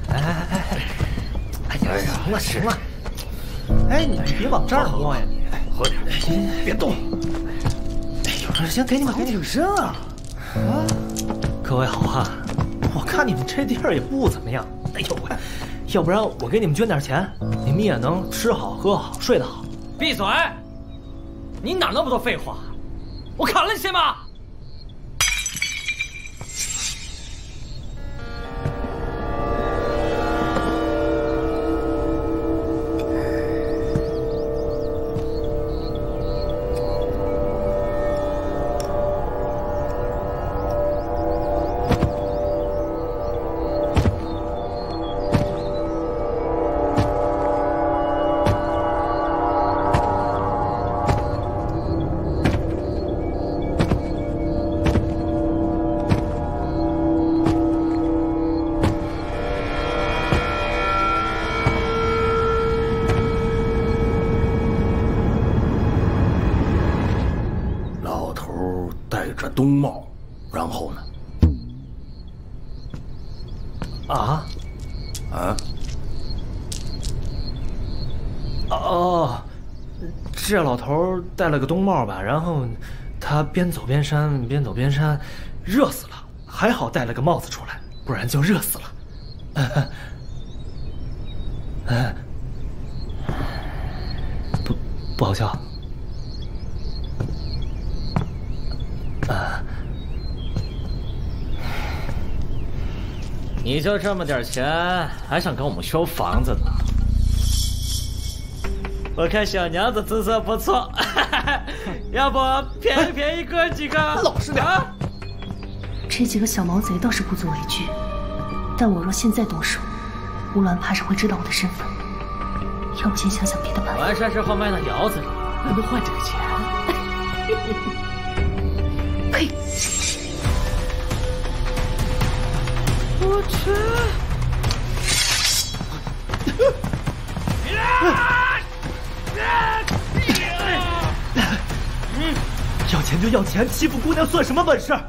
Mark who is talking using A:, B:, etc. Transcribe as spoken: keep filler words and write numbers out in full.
A: 哎哎哎哎！哎呀，行了行了，哎，你别往这儿摸呀你！
B: 喝点，别动。
A: 哎呦，行，给你们，给你们深啊！啊，各位好汉，我看你们这地儿也不怎么样。哎呦喂，要不然我给你们捐点钱，你们也能吃好喝好睡得好。
C: 闭嘴！你哪那么多废话？我砍了你信吗？
B: 冬帽，然后呢？
A: 啊？
B: 啊？
A: 哦，这老头戴了个冬帽吧，然后他边走边扇，边走边扇，热死了。还好戴了个帽子出来，不然就热死了。嗯嗯，不不好笑。
C: 你就这么点钱，还想跟我们修房子呢？我看小娘子姿色不错，要不便宜便宜哥几个？
A: 老实点！啊、
D: 这几个小毛贼倒是不足为惧，但我若现在动手，乌鸾怕是会知道我的身份。要不先想想别的办法。
C: 完事之后卖到窑子里，还能换这个钱？
D: 呸！
C: 我去！
A: 要钱就要钱，欺负姑娘算什么本事？